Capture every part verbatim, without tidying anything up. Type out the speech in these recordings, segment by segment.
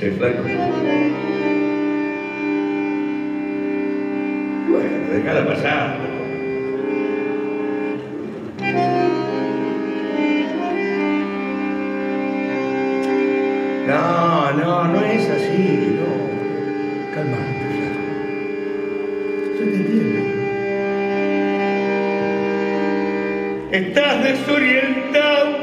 dice flaco. Bueno, déjala pasar. No, no, no es así, no. Calmate, flaco. Yo te entiendo. Estás desorientado.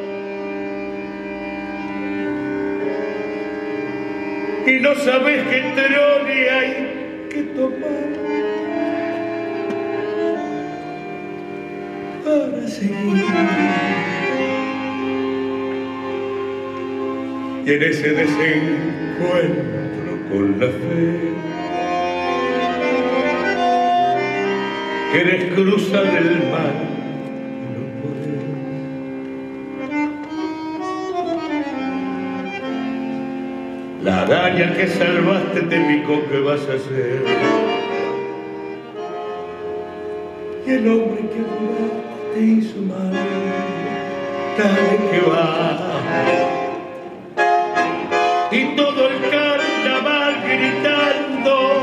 Y no sabes qué trone hay que tomar para seguir. Y en ese desencuentro con la fe querés cruzar el mar y no podés. La araña que salvaste te picó, ¿qué vas a hacer? Y el hombre que adoraste te hizo mal, dale que va. Y todo el carnaval gritando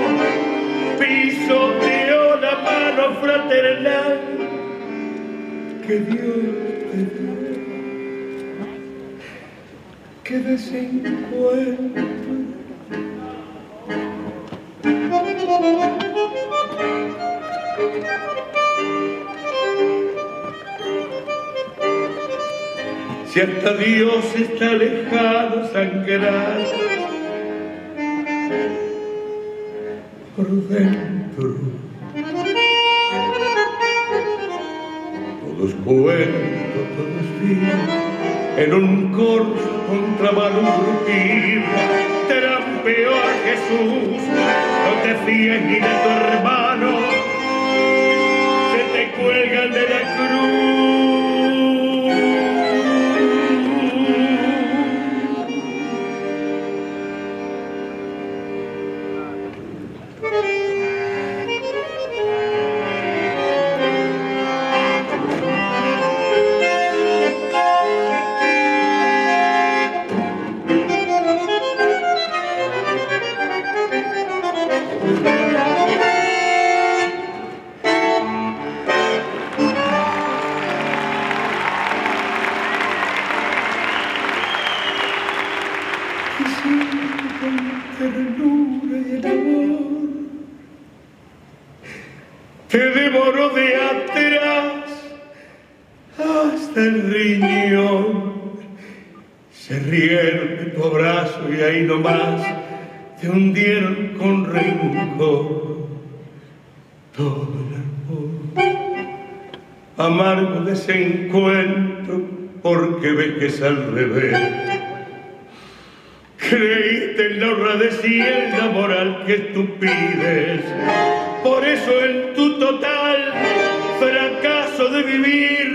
pisoteó la mano fraternal que Dios te dio. Que desencuentro. Si hasta Dios está lejano, sangrar por dentro. Todo es cuento, todo es fin, en un corso contra Balurquín. Trampeó a Jesús, no te fíes ni de tu hermano, se te cuelgan de la cruz. Te devoró de atrás hasta el riñón. Se rieron de tu abrazo y ahí nomás te hundieron con rencor todo el amor. Amargo desencuentro porque ves que es al revés. Creíste en la honradez y en la moral que tú pides. Por eso en tu total fracaso de vivir